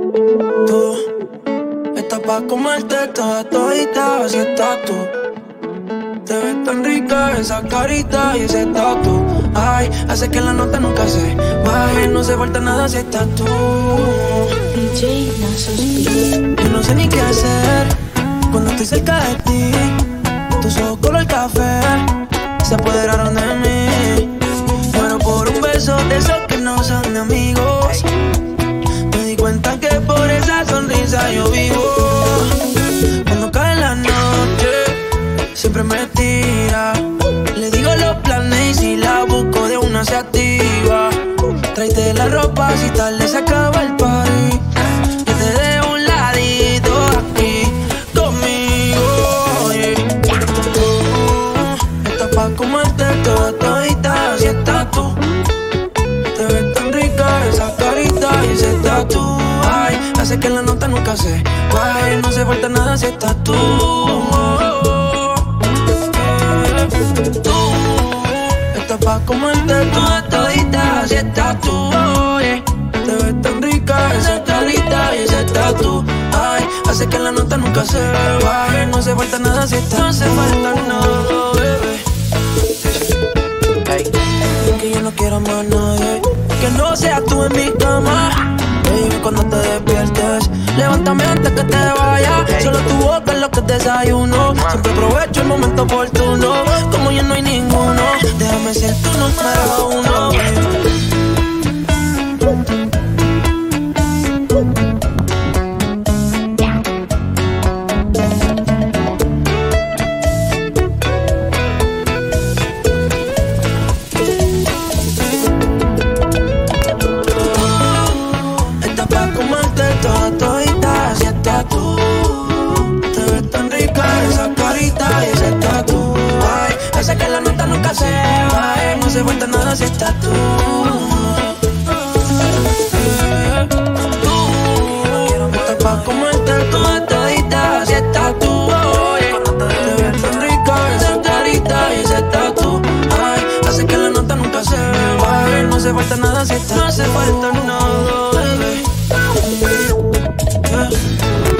Tú estás pa' comerte toda todita, así estás tú. Te ves tan rica esa carita y ese tatu. Ay, hace que la nota nunca se baje. No se falta nada si estás tú. DJ Nasus Beat. Yo no sé ni qué hacer cuando estoy cerca de ti. Tus ojos color café se apoderaron de mí. Muero por un beso de esos que no son de amigos. Me di cuenta que por esa sonrisa yo vivo. Cuando cae la noche siempre me tira. Le digo los planes y si la busco de una se activa. Tráete la ropa si tarde se acaba el party. Yo te dejo un ladito aquí conmigo, yeah. Estás pa' comerte toda todita, así estás tú. Te ves tan rica esa carita y ese tatu. Ay, hace que la nota nunca se baje. No se falta nada si estás tú. Tú estás pa' comerte toda todita, así estás tú, yeah. Te ves tan rica esa carita y ese tatu. Ay, hace que la nota nunca se baje. No se falta nada si estás. No hace falta nada, bebé. Hey. Que yo no quiero más nadie que no seas tú en mi cama. Baby, cuando te despiertes, levántame antes que te vaya. Solo tu boca es lo que desayuno. Siempre aprovecho el momento oportuno. Como yo no hay ninguno, déjame ser tu número uno, baby. Hace que la nota nunca se baje. No se falta nada si estás tú. Estás pa' comerte toda todita, si estás tú. Te ves tan rica esa carita y ese tatu. Ay, hace que la nota nunca se baje. No se falta nada si estás. No hace falta nada, bebé.